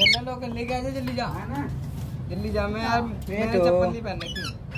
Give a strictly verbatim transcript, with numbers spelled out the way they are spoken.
लोग लेके आ जा, जल्दी जा जल्दी जा। मैं यार मैंने चप्पल नहीं पहनने की।